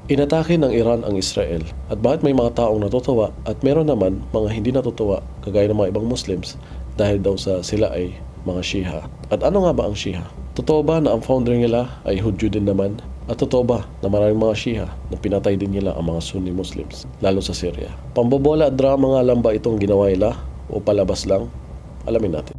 Inatake ng Iran ang Israel at bakit may mga taong natutuwa at meron naman mga hindi natutuwa kagaya ng mga ibang Muslims dahil daw sa sila ay mga Shia. At ano nga ba ang Shia? Totoo ba na ang founder nila ay Hudyo din naman? At totoo ba na maraming mga Shia na pinatay din nila ang mga Sunni Muslims, lalo sa Syria? Pambobola at drama nga lang ba itong ginawa nila o palabas lang? Alamin natin.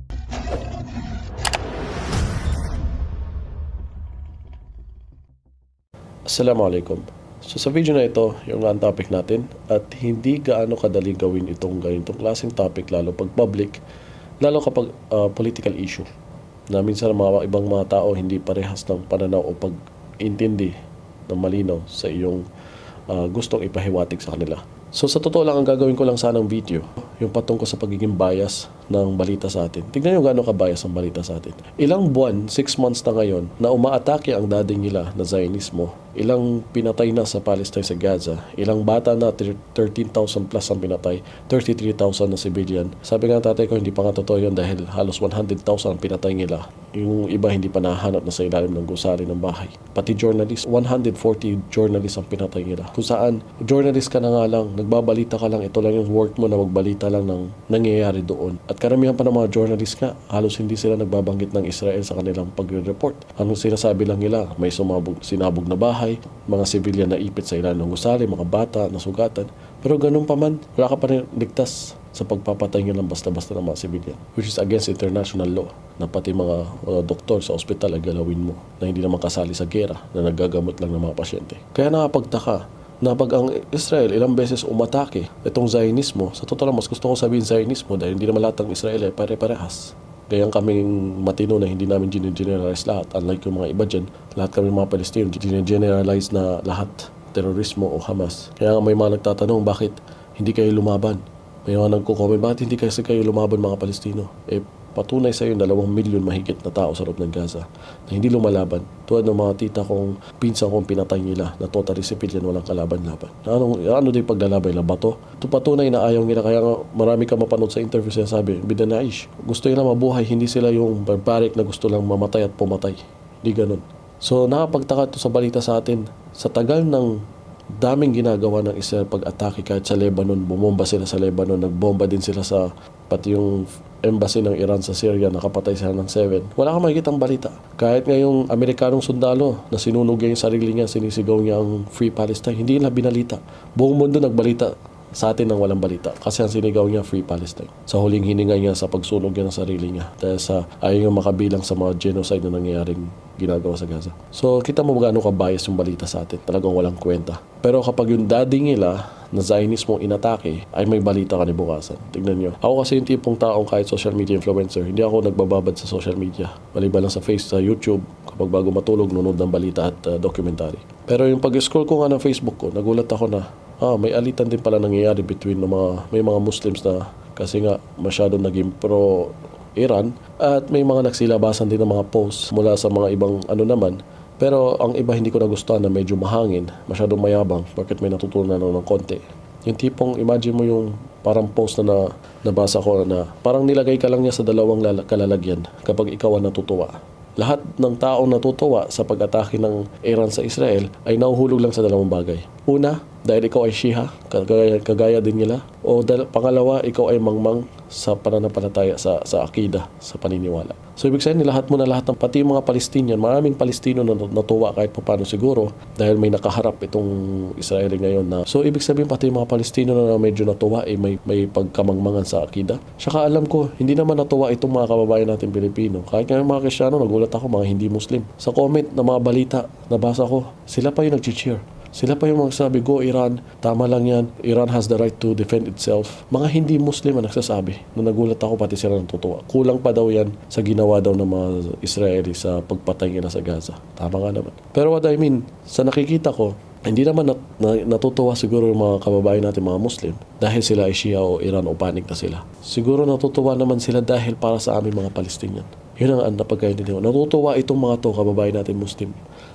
Assalamualaikum. So sa video na ito, yung ang topic natin at hindi gaano kadali gawin itong ganitong klaseng topic lalo pag public, lalo kapag political issue na minsan mga ibang mga tao hindi parehas ng pananaw o pag-intindi ng malinaw sa iyong gustong ipahiwatig sa kanila. So sa totoo lang, ang gagawin ko lang sanang video, yung patungkol sa pagiging bias ng balita sa atin. Tignan nyo gaano ka-bias ang balita sa atin. Ilang buwan, 6 months na ngayon, na umaatake ang dating nila na Zionismo. Ilang pinatay na sa Palestine sa Gaza. Ilang bata na, 13,000 plus ang pinatay. 33,000 na civilian. Sabi nga tatay ko, hindi pa nga totoo yun dahil halos 100,000 ang pinatay nila. Yung iba hindi pa nahanap na sa ilalim ng gusali ng bahay. Pati journalist, 140 journalist ang pinatay nila. Kung saan, journalist ka na nga lang, nagbabalita ka lang, ito lang yung work mo na magbalita lang ng nangyayari doon. At karamihan pa ng mga journalist nga, halos hindi sila nagbabanggit ng Israel sa kanilang pagre-report. Ang sinasabi lang nila, may sinabog na bahay, mga civilian na ipit sa ilalim ng gusali, mga bata na sugatan. Pero ganun pa man, wala ka pa rin ligtas sa pagpapatay nyo lang basta-basta ng mga civilian, which is against international law, na pati mga doktor sa ospital ay galawin mo na hindi naman kasali sa gera, na nagagamot lang ng mga pasyente. Kaya nakapagtaka na pag ang Israel ilang beses umatake itong Zionismo, sa totoo lang mas gusto ko sabihin Zionismo dahil hindi naman lahat ng Israel ay pare-parehas. Kaya kaming matino na hindi namin generalize lahat, unlike yung mga iba dyan, lahat kami mga Palestino generalize na lahat terorismo o Hamas. Kaya nga may mga nagtatanong bakit hindi kayo lumaban. May mga nagko-comment, bakit hindi kayo lumaban mga Palestino? Patunay sa iyo 2 milyon mahigit na tao sa loob ng Gaza na hindi lumalaban. Tulad ng mga tita kong pinsan kong pinatay nila na totally civilian, walang kalaban-laban. Ano din paglalabay na bato? Ito patunay na ayaw nila. Kaya nga marami ka mapanood sa interview siya sabi, Bidanaish, gusto nila mabuhay, hindi sila yung barbaric na gusto lang mamatay at pumatay. Hindi ganun. So nakapagtaka ito sa balita sa atin, sa tagal ng daming ginagawa ng Israel pag-atake kahit sa Lebanon, bumomba sila sa Lebanon, nagbomba din sila sa pati yung embassy ng Iran sa Syria, nakapatay sila ng 7. Wala kang makikitang balita. Kahit ngayong Amerikanong sundalo na sinunog niya yung sarili niya, sinisigaw niya ang Free Palestine, hindi nila binalita. Buong mundo nagbalita sa atin ng walang balita kasi ang sinigaw niya Free Palestine. Sa huling hininga niya sa pagsunog niya ng sarili niya dahil sa ayaw niya makabilang sa mga genocide na nangyayaring ginagawa sa Gaza. So kita mo gaano ka-bias yung balita sa atin. Talagang walang kwenta. Pero kapag yung daddy nila na Zionismo inatake, ay may balita kanibukasan. Tignan nyo. Ako kasi yung tipong taong kahit social media influencer, hindi ako nagbababad sa social media. Maliban lang sa sa YouTube, kapag bago matulog, nunod ng balita at documentary. Pero yung pag-scroll ko nga ng Facebook ko, nagulat ako na may alitan din pala nangyayari between may mga Muslims na kasi nga masyadong naging pro-Iran at may mga nagsilabasan din ng mga posts mula sa mga ibang naman. Pero ang iba hindi ko nagustuhan na medyo mahangin, masyadong mayabang, bakit may natutunan ng konti. Yung tipong imagine mo yung parang post na nabasa ko na parang nilagay ka lang niya sa 2 kalalagyan kapag ikaw ang natutuwa. Lahat ng taong natutuwa sa pag-atake ng Iran sa Israel ay nahuhulog lang sa 2 bagay. Una, dahil ikaw ay Shia, kagaya din nila. O pangalawa, ikaw ay mangmang sa pananampalataya sa akida, sa paniniwala. So ibig sabihin, lahat ng pati mga Palestinian, maraming Palestino na natuwa kahit paano siguro dahil may nakaharap itong Israeli ngayon na. So ibig sabihin, pati mga Palestino na medyo natuwa may pagkamangmangan sa akida. Saka alam ko, hindi naman natuwa itong mga kababayan natin Pilipino. Kahit nga mga Kristiyano, nagulat ako, mga hindi Muslim. Sa comment na mga balita, nabasa ko, sila pa yung nag-cheer. Sila pa yung magsasabi, go Iran, tama lang yan, Iran has the right to defend itself. Mga hindi Muslim ang nagsasabi. Na nagulat ako, pati sila natutuwa. Kulang pa daw yan sa ginawa daw ng mga Israeli sa pagpatay nila sa Gaza. Tama nga naman. Pero what I mean, sa nakikita ko, hindi naman natutuwa siguro yung mga kababayan natin, mga Muslim, dahil sila ay Shia o Iran o panic na sila. Siguro natutuwa naman sila dahil para sa aming mga Palestinian. Yun ang napagkaintindihan. Natutuwa itong mga to, kababayan natin Muslim,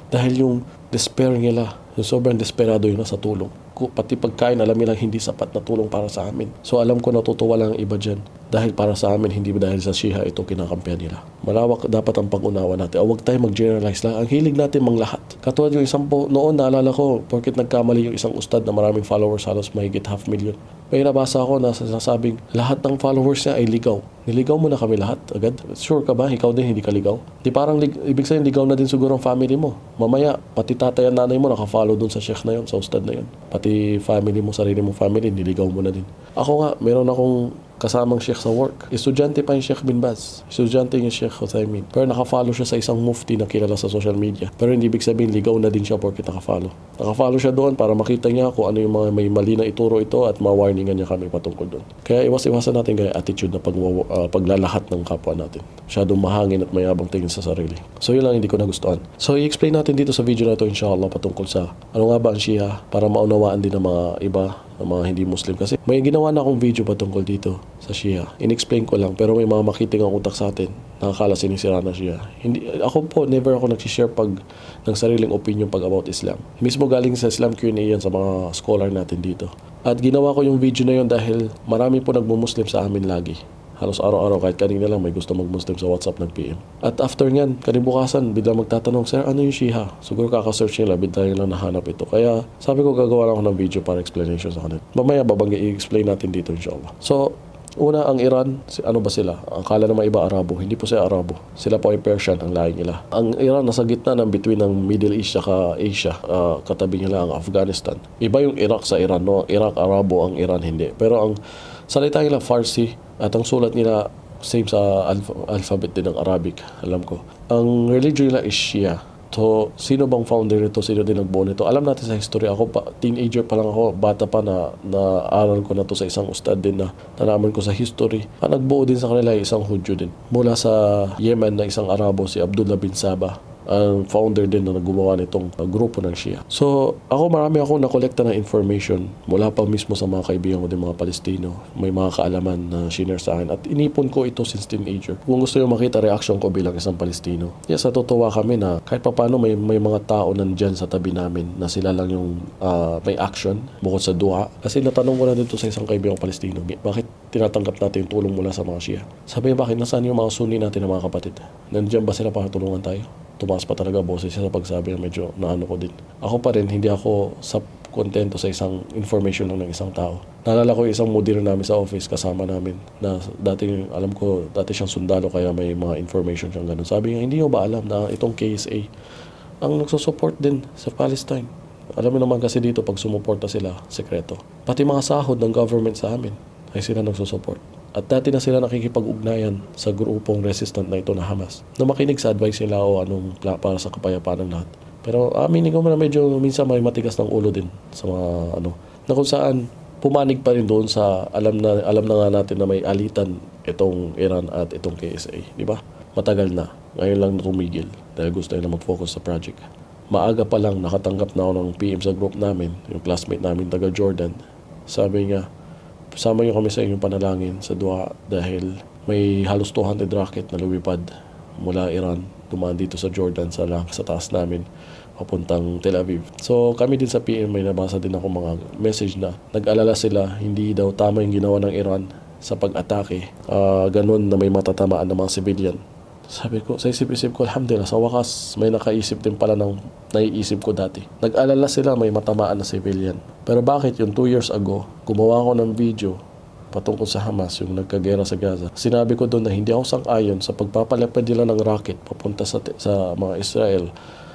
Dahil yung despair nila, yung sobrang desperado yun sa tulong. Pati pagkain, alam nilang hindi sapat na tulong para sa amin. So alam ko natutuwa lang ang iba dyan. Dahil para sa amin, hindi dahil sa Shia ito kinakampihan nila. Malawak dapat ang pag-unawa natin. Huwag tayo mag-generalize lang. Ang hilig natin manglahat. Katulad yung isang noon, naalala ko, porket nagkamali yung isang ustad na maraming followers, halos mahigit 500,000. May nabasa ako na sinasabing lahat ng followers niya ay ligaw. Niligaw mo na kami lahat agad? Sure ka ba? Ikaw din hindi ka ligaw? Di parang ibig sabihin ligaw na din siguro ang family mo. Mamaya, pati tatay at nanay mo nakafollow dun sa sheikh na yun, sa ustad na yun. Pati family mo, sarili mong family, niligaw mo na din. Ako nga, meron akong kasamang sheikh sa work. Estudyante pa yung Sheikh bin Baz. Estudyante yung Sheikh Uthaymin. Pero nakafollow siya sa isang mufti na kilala sa social media. Pero hindi ibig sabihin ligaw na din siya porque nakafollow. Nakafollow siya doon para makita niya kung ano yung mga may mali na ituro ito at ma-warningan niya kami patungkol doon. Kaya iwas-iwasan natin kaya attitude na paglalahat ng kapwa natin. Masyadong mahangin at mayabang tingin sa sarili. So yun lang hindi ko nagustuhan. So i-explain natin dito sa video na ito inshallah patungkol sa ano nga ba ang Shia para maunawaan din ng mga iba ng mga hindi Muslim. Kasi may ginawa na akong video patungkol dito sa Shia. In-explain ko lang pero may mga makiting ang utak sa atin. Nakakala sinisira na Shia. Ako po, never ako nag-share ng sariling opinion about Islam. Mismo galing sa Islam Q&A yan sa mga scholar natin dito. At ginawa ko yung video na yun dahil marami po nagmo-Muslim sa amin lagi. Halos araw-araw kahit kanina lang may gusto mag-Muslim sa WhatsApp nag-PM. At after nyan, kanibukasan, bigla magtatanong, Sir, ano yung Shia? Siguro kaka-search nila, bigla lang nahanap ito. Kaya sabi ko gagawa lang ako ng video para explanation sa kanila. Mamaya i-explain natin dito inshallah. So, una ang Iran, ano ba sila? Akala naman iba Arabo, hindi po sila Arabo. Sila po ay Persian, ang lahi nila. Ang Iran nasa gitna ng between ng Middle East at Asia. Katabi nila ang Afghanistan. Iba yung Iraq sa Iran, no? Iraq Arabo, ang Iran hindi. Pero ang salita nila Farsi at ang sulat nila same sa alphabet din ng Arabic, alam ko. Ang religion nila is Shia. So, sino bang founder nito? Sino din nagbuo nito? Alam natin sa history. Ako pa, teenager pa lang ako, bata pa na aral ko na to sa isang ustad din na nalaman ko sa history. Ang nagbuo din sa kanila ay isang Hudyo din. Mula sa Yemen na isang Arabo, si Abdullah bin Sabah. Ang founder din na gumawa nitong grupo ng Shia. So, marami akong nakolekta ng information mula pa mismo sa mga kaibigan ko din mga Palestino. May mga kaalaman na shinare sa akin. At inipon ko ito since teenager. Kung gusto nyo makita reaction ko bilang isang Palestino. Yes, natutuwa kami na kahit paano may mga tao nandyan sa tabi namin na sila lang yung may action bukod sa dua. Kasi natanong ko na dito sa isang kaibigan Palestino, bakit tinatanggap natin yung tulong mula sa mga Shia? Sabi, bakit nasaan yung mga Sunni natin na mga kapatid? Nandyan ba sila para tulungan tayo? Tumaas pa talaga boses siya sa pagsabi na medyo naano ko din. Ako pa rin, hindi ako kontento sa isang information lang ng isang tao. Naalala ko yung isang mudir namin sa office, kasama namin, na alam ko, dati siyang sundalo kaya may mga information siyang ganun. Sabi niya, hindi nyo ba alam na itong KSA, ang nagsusupport din sa Palestine? Alam mo naman kasi dito, pag sumuporta sila, sekreto. Pati mga sahod ng government sa amin, ay sila nagsusupport. At dati na sila nakikipag-ugnayan sa grupong resistant na ito na Hamas. Na makinig sa advice nila o anong para sa kapayapaan ng lahat. Pero aminin ko na medyo minsan may matigas ng ulo din sa mga na kung saan pumanig pa rin doon sa alam na nga natin na may alitan itong Iran at itong KSA. Di ba? Matagal na. Ngayon lang tumigil dahil gusto nila mag-focus sa project. Maaga pa lang nakatanggap na ako ng PM sa group namin, yung classmate namin taga Jordan. Sabi niya, sama niyo kami sa inyong panalangin sa dua dahil may halos 200 rocket na lumipad mula Iran, dumaan dito sa Jordan sa taas namin papuntang Tel Aviv. So kami din sa PM may nabasa din ako mga message na nag-alala sila hindi daw tama yung ginawa ng Iran sa pag-atake. Ganun na may matatamaan ng mga civilian. Sabi ko, sa isip-isip ko, alhamdulillah, sa wakas, may nakaisip din pala ng naiisip ko dati. Nag-alala sila may matamaan na civilian. Pero bakit yung 2 years ago, gumawa ko ng video patungkol sa Hamas, yung nagkagera sa Gaza. Sinabi ko doon na hindi ako sang-ayon sa pagpapalapad nila ng rocket papunta sa mga Israel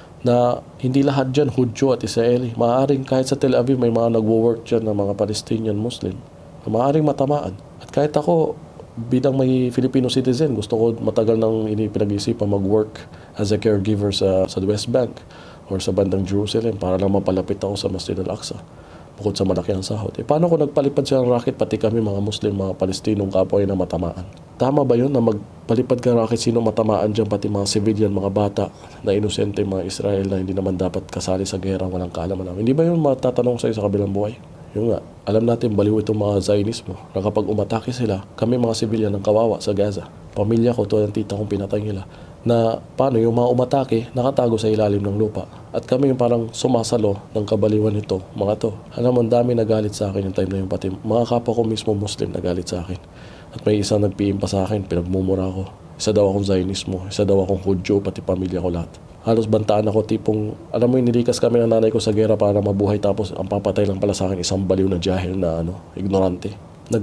na hindi lahat dyan Hudyo at Israeli. Maaaring kahit sa Tel Aviv may mga nagwo-work dyan ng mga Palestinian Muslim na maaaring matamaan. At kahit ako, bilang may Filipino citizen, gusto ko matagal nang pinag-isipan mag-work as a caregiver sa West Bank or sa bandang Jerusalem para lang mapalapit ako sa Masjid al-Aqsa bukod sa malaki ang sahod. Paano kung nagpalipad siya ng rocket pati kami mga Muslim, mga Palestinong kapwa na matamaan? Tama ba yun na magpalipad ka rocket sino matamaan dyan pati mga civilian, mga bata na inosente, mga Israel na hindi naman dapat kasali sa gera, walang kaalaman? Hindi ba yun matatanong sa'yo sa kabilang buhay? Yung nga, alam natin baliw itong mga Zionismo na kapag umatake sila, kami mga sibilyan ng kawawa sa Gaza. Pamilya ko, tulad ng tita kong pinatay nila. na paano yung mga umatake nakatago sa ilalim ng lupa. At kami yung parang sumasalo ng kabaliwan nito, mga to. Alam mo, ang dami nagalit sa akin yung time na yung pati mga kapwa ko mismo Muslim nagalit sa akin. At may isang nag-PM pa sa akin, pinagmumura ko. Isa daw akong Zionismo, isa daw akong Hudyo, pati pamilya ko lahat. Halos bantaan ako, tipong, alam mo, nilikas kami ng nanay ko sa gera para mabuhay, tapos ang papatay lang pala sa akin isang baliw na jahil na ignorante.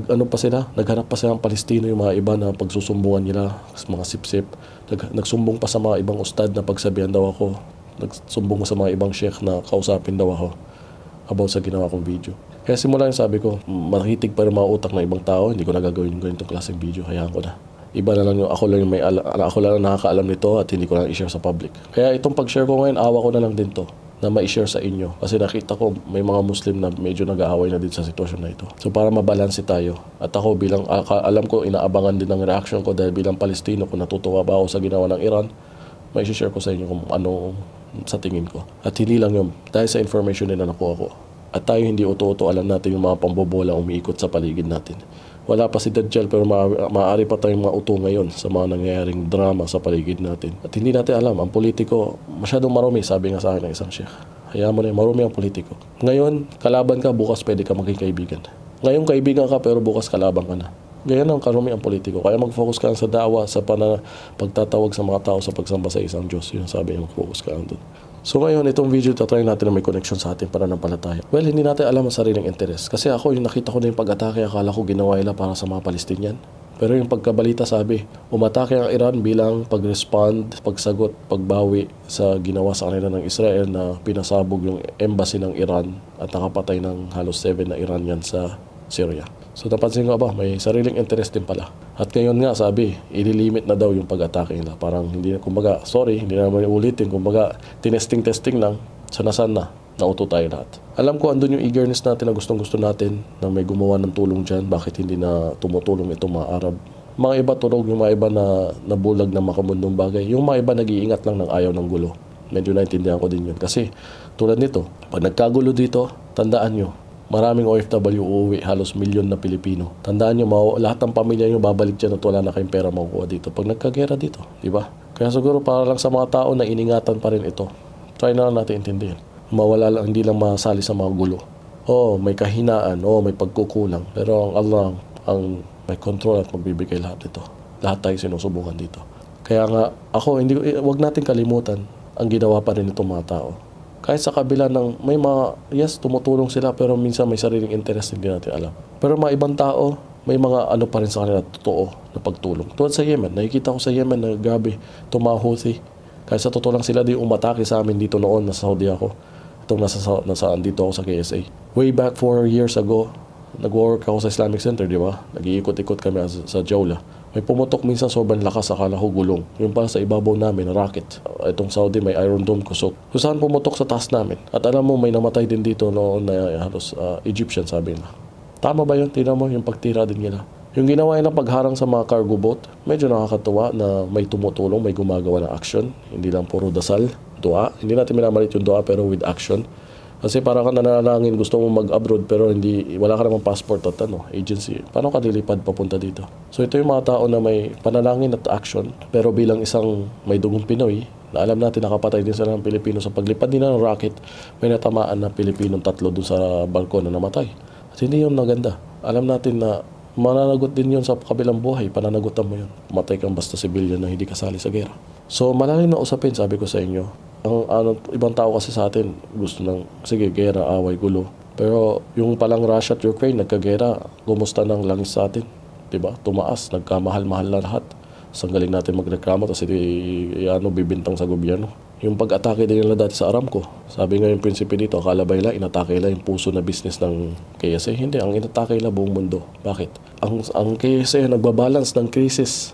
Naghanap pa sila ng Palestino, yung mga iba na pagsusumbungan nila, mga sip-sip. Nagsumbong pa sa mga ibang ustad na pagsabihan daw ako. Nagsumbong sa mga ibang sheikh na kausapin daw ako about sa ginawa kong video. Kaya simula yung sabi ko, makitig pa rin mga utak ng ibang tao, hindi ko na gagawin yung ganitong klaseng video, hayaan ko na. Iba na lang yung ako lang yung nakakaalam nito at hindi ko lang i-share sa public. Kaya itong pag-share ko ngayon, awa ko na lang din to na ma-share sa inyo. Kasi nakita ko may mga Muslim na medyo nag-aaway na din sa sitwasyon na ito. So para mabalanse tayo. At ako bilang, alam ko, inaabangan din ng reaction ko dahil bilang Palestino, kung natutuwa ba ako sa ginawa ng Iran, may share ko sa inyo kung ano sa tingin ko. At hindi lang yun, dahil sa information din na nakuha ko. At tayo hindi uto-uto, alam natin yung mga pambobola umiikot sa paligid natin. Wala pa si Dajjal pero maaari pa tayong mauto ngayon sa mga nangyayaring drama sa paligid natin. At hindi natin alam, ang politiko masyadong marumi, sabi nga sa akin ng isang sheikh. Hayaan mo na, marumi ang politiko. Ngayon, kalaban ka, bukas pwede ka maging kaibigan. Ngayon kaibigan ka pero bukas kalaban ka na. Ganyan ang karumi ang politiko. Kaya mag-focus ka sa dawa, sa pagtatawag sa mga tao sa pagsamba sa isang Diyos. Yun sabi niya, mag-focus ka lang doon. So ngayon, itong video, tatry natin na may connection sa ating pananampalataya. Well, hindi natin alam ang sariling interes. Kasi ako, yung nakita ko na yung pag-atake, akala ko ginawa nila para sa mga Palestinian. Pero yung pagkabalita sabi, umatake ang Iran bilang pag-respond, pagsagot, pagbawi sa ginawa sa kanila ng Israel na pinasabog yung embassy ng Iran at nakapatay ng halos 7 na Iranian sa Syria. So napansin ko ba, may sariling interest din pala. At ngayon nga sabi, ililimit na daw yung pag-atake nila. Parang hindi na, kumbaga, sorry, hindi na naman ulitin. Kumbaga, tinesting lang, sanasan na, nauto tayo lahat. Alam ko andun yung eagerness natin na gustong-gusto natin na may gumawa ng tulong dyan. Bakit hindi na tumutulong itong mga Arab? Mga iba tulog, yung mga iba na nabulag na makamundong bagay. Yung mga iba nag-iingat lang ng ayaw ng gulo. Medyo naintindihan ko din yun. Kasi tulad nito, pag nagkagulo dito, tandaan nyo, maraming OFW uuwi, halos milyon na Pilipino. Tandaan nyo, lahat ng pamilya nyo babalik dyan at wala na kayong pera makukuha dito. Pag nagkagera dito, di ba? Kaya siguro para lang sa mga tao na iningatan pa rin ito. Try na lang natin intindihin. Mawala lang, hindi lang masali sa mga gulo. May kahinaan, may pagkukulang. Pero ang Allah ang may control at magbibigay lahat nito. Lahat tayo sinusubukan dito. Kaya nga, wag natin kalimutan ang ginawa pa rin itong mga tao. Kahit sa kabila ng may mga, yes, tumutulong sila pero minsan may sariling interest hindi natin alam. Pero mga ibang tao, may mga ano pa rin sa kanila totoo na pagtulong. Tulad sa Yemen, nakikita ko sa Yemen na grabe, itong mga Houthi. Kahit sa totoo lang sila din umatake sa amin dito noon, nasa Saudi ako. Itong nasaan dito ako sa KSA. Way back 4 years ago, nag-work ako sa Islamic Center, di ba? Nag-iikot-ikot kami sa Jawla. May pumutok minsan sobrang lakas, akala ko gulong. Yung pala sa ibabaw namin, rocket. Itong Saudi may Iron Dome kusok. Kung saan pumutok sa taas namin. At alam mo, may namatay din dito noon na halos Egyptian, sabi nila. Tama ba yun? Tingnan mo yung pagtira din nila. Yung ginawa nila pagharang sa mga cargo boat, medyo nakakatuwa na may tumutulong, may gumagawa ng action. Hindi lang puro dasal, dua. Hindi natin minamalit yung dua pero with action. Kasi para ka nananalangin, gusto mo mag-abroad pero wala ka namang passport at agency. Paano ka lilipad papunta dito? So ito yung mga tao na may panalangin at action. Pero bilang isang may dugong Pinoy, na alam natin nakapatay din sila ng Pilipino sa paglipad nila ng rocket, may natamaan na Pilipinong 3 dun sa barko na namatay. At hindi yun maganda. Alam natin na mananagot din yun sa kabilang buhay. Pananagutan mo yun. Matay kang basta civilian na hindi kasali sa gera. So malalim na usapin, sabi ko sa inyo. Ang ibang tao kasi sa atin gusto ng, sige, gera, away, gulo. Pero yung palang Russia at Ukraine, nagkagera, gumusta ng langis sa atin. Diba? Tumaas, nagkamahal-mahal na lahat. Sang galing natin magreklamo, kasi bibintang sa gobyerno. Yung pag-atake din nila dati sa Aramco. Sabi nga yung prinsipe dito, akala ba nila, inatake nila yung puso na business ng KSA? Hindi, ang inatake nila buong mundo. Bakit? Ang KSA nagbabalance ng krisis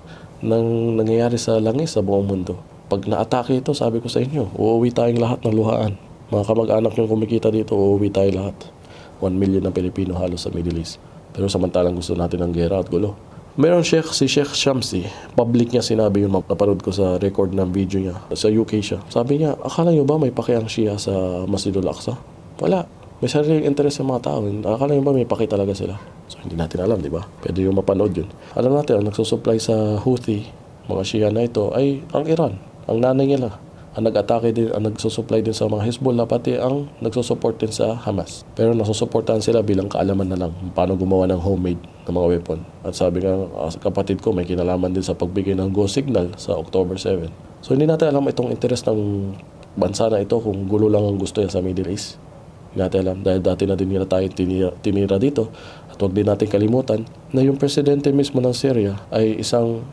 ng nangyayari sa langis sa buong mundo. Pag na-atake ito, sabi ko sa inyo, uuwi tayong lahat ng luhaan. Mga kamag-anak yung kumikita dito, uuwi tayo lahat. 1 million na Pilipino halos sa Middle East. Pero samantalang gusto natin ng gera at gulo. Meron si Sheikh Shamsi, public niya sinabi yun, napanood ko sa record ng video niya. Sa UK siya. Sabi niya, akala niyo ba may pakiang Shia sa Masjidul Aqsa? Wala. May sariling interest sa mga tao. Akala niyo ba may paki talaga sila? So hindi natin alam, di ba? Pwede yung mapanood yun. Alam natin, ang nagsusupply sa Houthi, mga Shia na ito ay ang Iran. Ang nanay nila ang nag-atake din, ang nagsusupply din sa mga Hezbollah, pati ang nagsusupport din sa Hamas. Pero nasusuportahan sila bilang kaalaman na lang paano gumawa ng homemade na mga weapon. At sabi nga kapatid ko, may kinalaman din sa pagbigay ng go signal sa October 7. So hindi natin alam itong interest ng bansa na ito kung gulo lang ang gusto niya sa Middle East. Hindi natin alam dahil dati na din nila tayo tinira dito. At huwag din natin kalimutan na yung presidente mismo ng Syria ay isang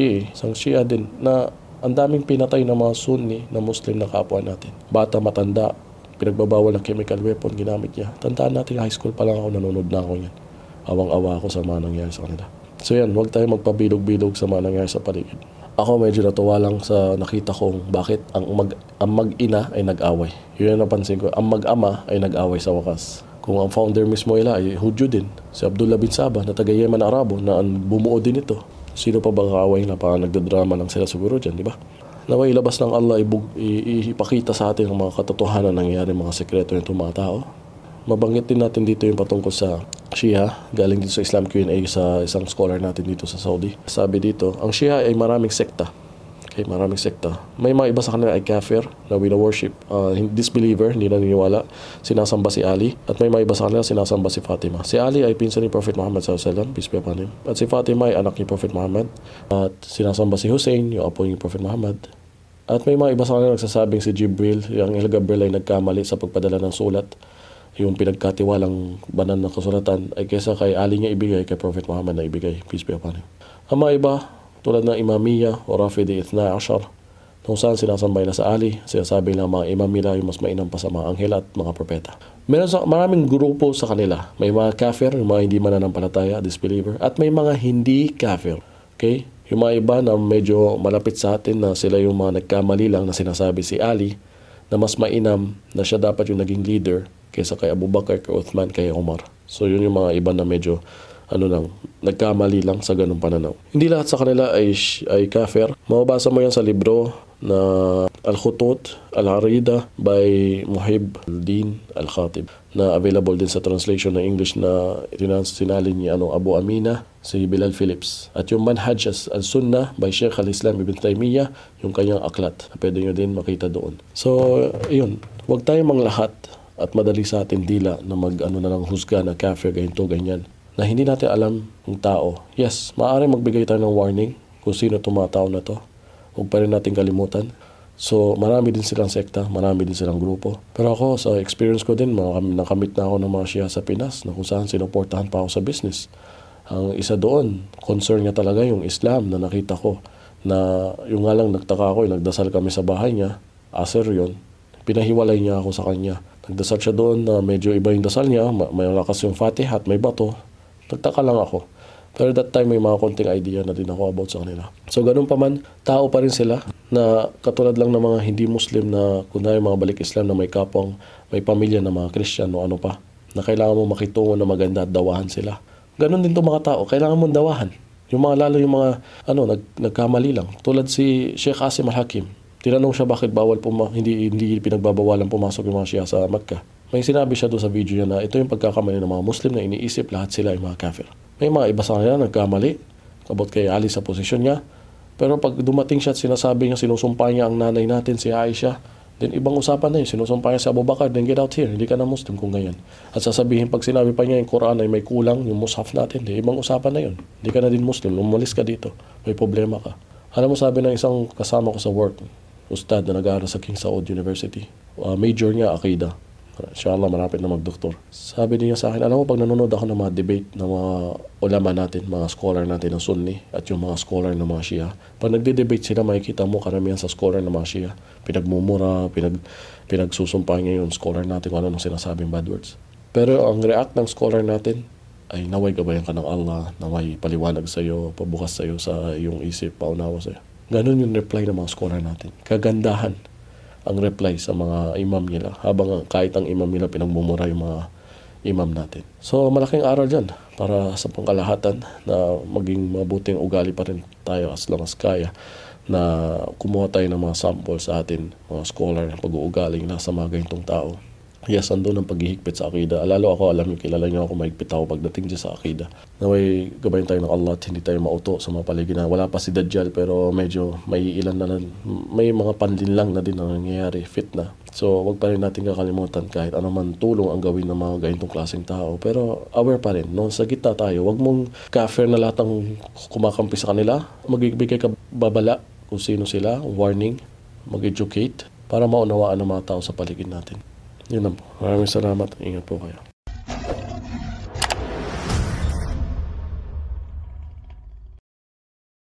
Shia din na ang daming pinatay ng mga Sunni na Muslim na kapwa natin. Bata, matanda, pinagbabawal ng chemical weapon, ginamit niya. Tandaan natin, high school pa lang ako, nanonood na ako yan. Awang-awa ako sa mga nangyari sa kanila. So yan, huwag tayo magpabilog-bilog sa mga nangyari sa paligid. Ako medyo natuwa lang sa nakita kong bakit ang mag-ina ay nag-away. Yun ang napansin ko, ang mag-ama ay nag-away sa wakas. Kung ang founder mismo nila ay Hudyo din, si Abdullah bin Sabah na taga-Yemen Arabo na bumuo din ito. Sino pa ba kaaway na parang nagdadrama lang sila siguro dyan, di ba? Naway ilabas ng Allah, ipakita sa atin ang mga katotohanan na nangyayari, mga sekreto ng mga tao. Mabanggit din natin dito yung patungkol sa Shia, galing dito sa Islam Q&A sa isang scholar natin dito sa Saudi. Sabi dito, ang Shia ay maraming sekta. Okay, maraming sekta. May mga iba sa kanila ay kafir, na wina-worship, disbeliever, hindi naniniwala, sinasamba si Ali. At may mga iba sa kanila, sinasamba si Fatima. Si Ali ay pinsan ni Prophet Muhammad SAW, peace be upon him. At si Fatima ay anak ni Prophet Muhammad. At sinasamba si Hussein, yung apo ni Prophet Muhammad. At may mga iba sa kanila nagsasabing si Jibril, yung Angel Gabriel ay nagkamali sa pagpadala ng sulat. Yung pinagkatiwalang banal na kasulatan ay kesa kay Ali niya ibigay, kay Prophet Muhammad na ibigay, peace be upon him. Ang mga iba, tulad ng Imamiyya o Rafidi Ithna Ashar, kung saan sinasambay na sa Ali, sinasabi ng mga imam nila yung mas mainam pa sa mga anghel at mga propeta. Maraming grupo sa kanila. May mga kafir, yung mga hindi mananampalataya, disbeliever, at may mga hindi kafir. Okay? Yung mga iba na medyo malapit sa atin na sila yung mga nagkamali lang na sinasabi si Ali na mas mainam na siya dapat yung naging leader kaysa kay Abu Bakr, kay Uthman, kay Umar. So yun yung mga iba na medyo nagkamali lang sa ganung pananaw. Hindi lahat sa kanila ay kafir. Mababasa mo yan sa libro na Al-Khutut Al-Arida by Muhib al-Din Al-Khatib na available din sa translation na English na sinalin ni Abu Amina, si Bilal Phillips. At yung Manhaj al-Sunnah by Sheikh al-Islam Ibn Taymiyyah, yung kanyang aklat. Pwede nyo din makita doon. So, yun. Huwag tayong manglahat at madali sa atin dila na na lang husga na kafir, ganito, ganyan. Na hindi natin alam yung tao. Yes, maaaring magbigay tayo ng warning kung sino itong mga tao na to. Huwag pa rin natin kalimutan. So, marami din silang sekta, marami din silang grupo. Pero ako, sa experience ko din, nakamit na ako ng mga Shia sa Pinas na kung saan sinuportahan pa ako sa business. Ang isa doon, concern niya talaga yung Islam na nakita ko. Na yung nga lang nagtaka ako, nagdasal kami sa bahay niya, aser yun, pinahiwalay niya ako sa kanya. Nagdasal siya doon na medyo iba yung dasal niya, may lakas yung Fatiha at may bato. Nagtaka lang ako. Pero that time may mga konting idea na din ako about sa kanila. So ganun pa man, tao pa rin sila na katulad lang ng mga hindi Muslim na kunwari mga balik Islam na may kapwang, may pamilya na mga Christian o ano pa, na kailangan mo makitungo na maganda at dawahan sila. Ganun din itong mga tao, kailangan mong dawahan. Yung mga lalo yung mga nagkamali lang. Tulad si Sheikh Asim al-Hakim. Tinanong siya bakit bawal hindi pinagbabawalan pumasok yung mga Shia sa Makkah. May sinabi siya doon sa video niya na ito yung pagkakamali ng mga Muslim na iniisip lahat sila ay mga kafir. May mga iba sa kanila nagkamali about kay Ali sa posisyon niya. Pero pag dumating siya at sinasabi niya, sinusumpa niya ang nanay natin, si Aisha, then ibang usapan na yun. Sinusumpa niya si Abu Bakr, then get out here. Hindi ka na Muslim kung ganyan. At sasabihin pag sinabi pa niya yung Quran ay may kulang, yung mushaf natin, then ibang usapan na yun. Hindi ka na din Muslim. Umalis ka dito. May problema ka. Alam mo sabi ng isang kasama ko sa work, ustad na nag-aaral sa King Saud University. Major niya, Aqidah. Inshallah, marapit na magdoktor. Sabi niya sa akin, alam mo, pag nanonood ako ng mga debate ng mga ulama natin, mga scholar natin ng Sunni, at yung mga scholar ng mga Shia, pag nagde-debate sila, makikita mo karamihan sa scholar ng mga Shia. Pinagmumura, pinagsusumpa niya yung scholar natin kung ano nang sinasabing bad words. Pero ang react ng scholar natin ay naway gabayan ka ng Allah, naway paliwanag sa'yo, pabukas sa'yo sa iyong isip, paunawa sa'yo. Ganun yung reply ng mga scholar natin. Kagandahan ang reply sa mga imam nila, habang kahit ang imam nila pinagmumura yung mga imam natin. So malaking aral dyan para sa pangkalahatan na maging mabuting ugali pa rin tayo as long as kaya, na kumuha tayo ng mga sample sa atin, mga scholar na pag-uugaling na sa mga ganitong tao. hiyasan doon ng paghihigpit sa akida. Lalo ako, alam niyo, kilala niyo ako, mahigpit ako pagdating dyan sa akida. Naway, gabayan tayo ng Allah at hindi tayo mauto sa mga paligiran. Wala pa si Dajjal pero medyo may ilan na, may mga panlinlang na din na nangyayari, fitna. So, wag pa rin natin kakalimutan kahit anuman tulong ang gawin ng mga ganitong klaseng tao. Pero aware pa rin, no? Sa gitna tayo, wag mong kafir na lahat ng kumakampi sa kanila. Magbibigay ka babala kung sino sila, warning, mag-educate para maunawaan ng mga tao sa paligid natin. Yun lang po. Maraming salamat. Ingat po kayo.